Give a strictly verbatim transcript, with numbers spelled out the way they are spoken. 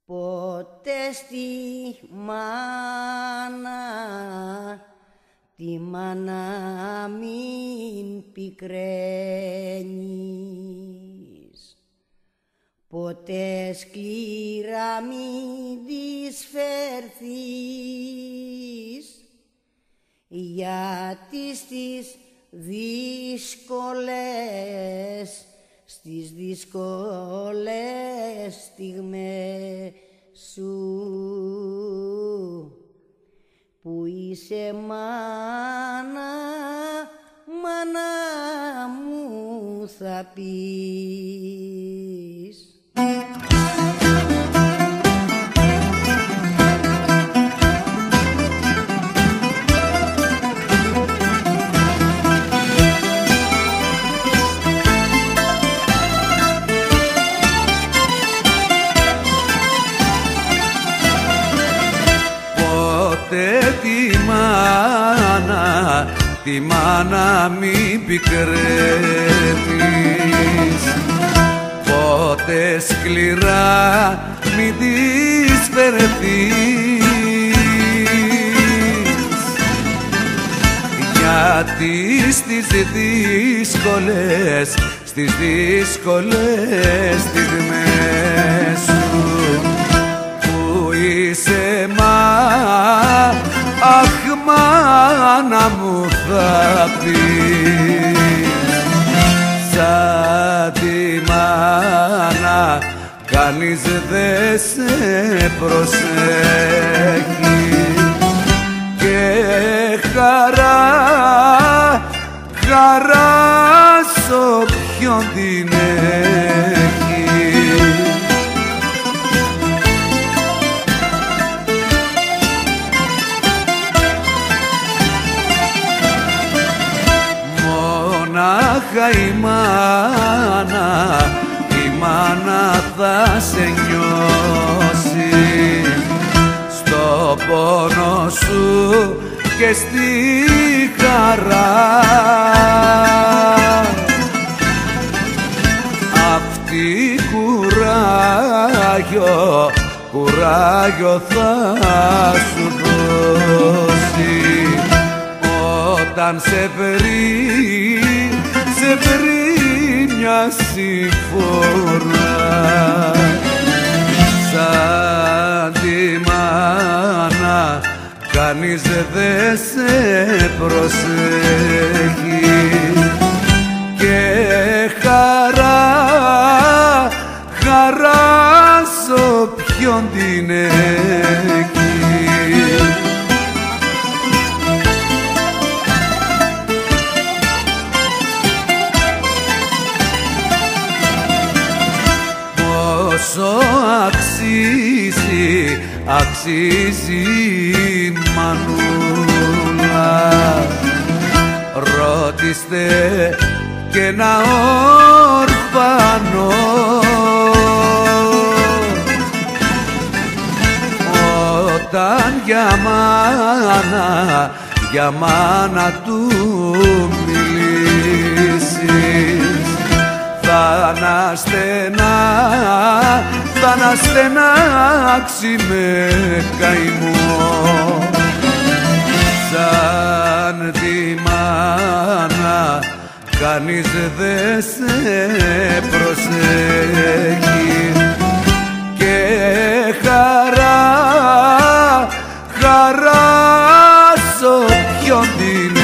Ποτέ στη μάνα, τη μάνα μην πικραίνεις, ποτέ σκληρά μην της φερθείς, γιατί στις δύσκολες, στις δύσκολες στιγμές σου που είσαι μάνα, μάνα μου θα πεις. Ποτέ τη μάνα, τη μάνα μην πικραίνεις, ποτέ σκληρά μην της φερθείς, γιατί στις δύσκολες, στις δύσκολες στιγμές σου που είσαι μάνα, αχ μάνα μου θα πεις. Σαν τη μάνα κανείς δε σε προσέχει και χαρά, χαρά σ' όποιον την έχει. Μονάχα η μάνα, η μάνα θα σε νιώσει στο πόνο σου και στη χαρά. Αυτή κουράγιο, κουράγιο θα σου δώσει όταν σε βρει, σε βρει μια συμφορά. Σαν τη μάνα κανείς δε σε προσέχει και χαρά, χαρά σ' όποιον την έχει. Πόσο αξίζει, αξίζει μανούλα, ρώτηστε και ένα ορφανό, όταν για μάνα, για μάνα του μιλήσεις, θα να στενά, θα να στενάξει με καημό. Σαν τη μάνα κανείς δε σε προσέχει και χαρά, χαρά σ' όποιον την